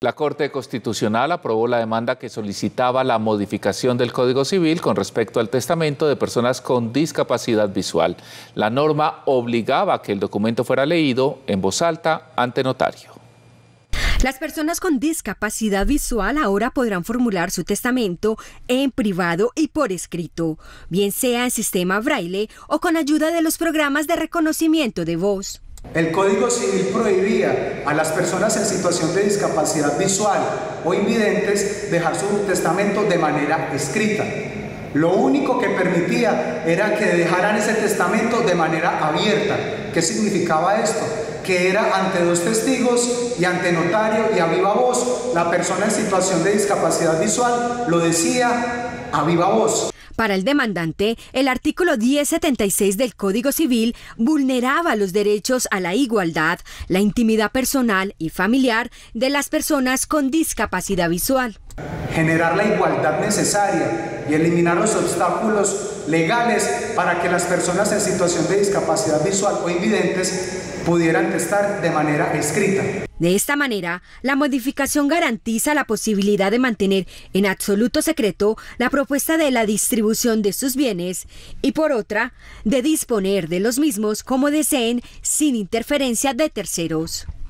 La Corte Constitucional aprobó la demanda que solicitaba la modificación del Código Civil con respecto al testamento de personas con discapacidad visual. La norma obligaba a que el documento fuera leído en voz alta ante notario. Las personas con discapacidad visual ahora podrán formular su testamento en privado y por escrito, bien sea en sistema braille o con ayuda de los programas de reconocimiento de voz. El Código Civil prohibía a las personas en situación de discapacidad visual o invidentes dejar su testamento de manera escrita. Lo único que permitía era que dejaran ese testamento de manera abierta. ¿Qué significaba esto? Que era ante dos testigos y ante notario y a viva voz. La persona en situación de discapacidad visual lo decía a viva voz. Para el demandante, el artículo 1076 del Código Civil vulneraba los derechos a la igualdad, la intimidad personal y familiar de las personas con discapacidad visual. Generar la igualdad necesaria y eliminar los obstáculos legales para que las personas en situación de discapacidad visual o invidentes pudieran testar de manera escrita. De esta manera, la modificación garantiza la posibilidad de mantener en absoluto secreto la propuesta de la distribución de sus bienes y, por otra, de disponer de los mismos como deseen sin interferencia de terceros.